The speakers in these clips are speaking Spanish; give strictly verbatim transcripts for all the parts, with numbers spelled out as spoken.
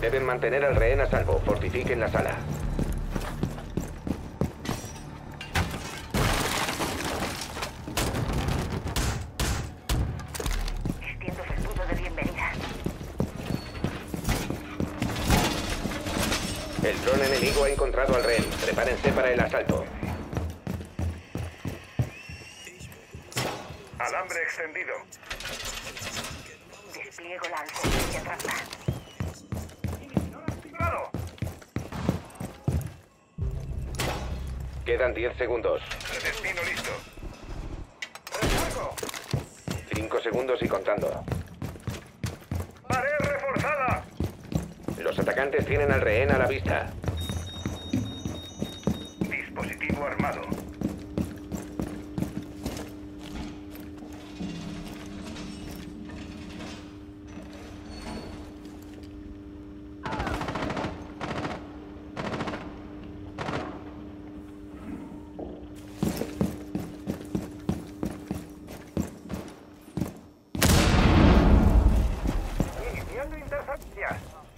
Deben mantener al rehén a salvo. Fortifiquen la sala. Extiendo su escudo de bienvenida. El dron enemigo ha encontrado al rehén. Prepárense para el asalto. Alambre extendido. Despliego la alfombra trampa. ¡Activado! Quedan diez segundos. Redestino listo. ¡Recargo! cinco segundos y contando. ¡Pared reforzada! Los atacantes tienen al rehén a la vista. Dispositivo armado. Iniciando interferencias.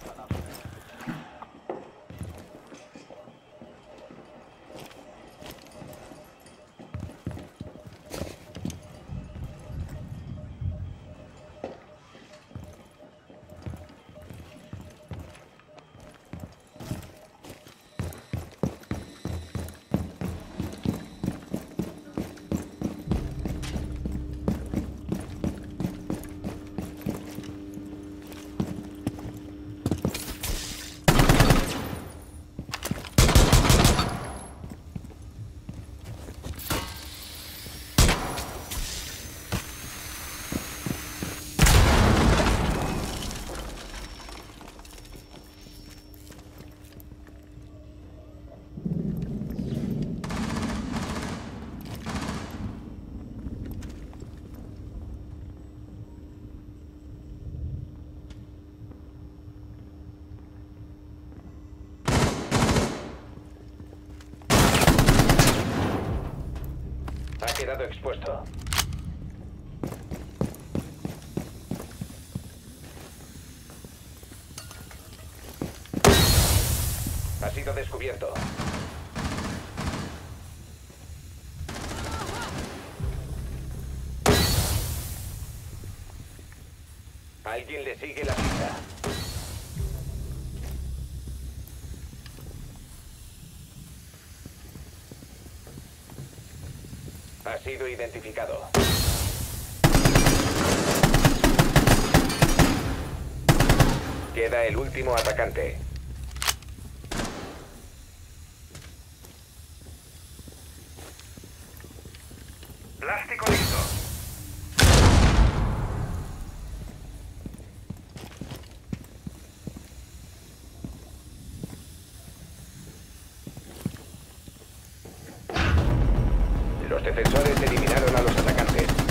Ha quedado expuesto. Ha sido descubierto. Alguien le sigue la pista. Ha sido identificado. Queda el último atacante. Plástico listo. Los defensores eliminaron a los atacantes.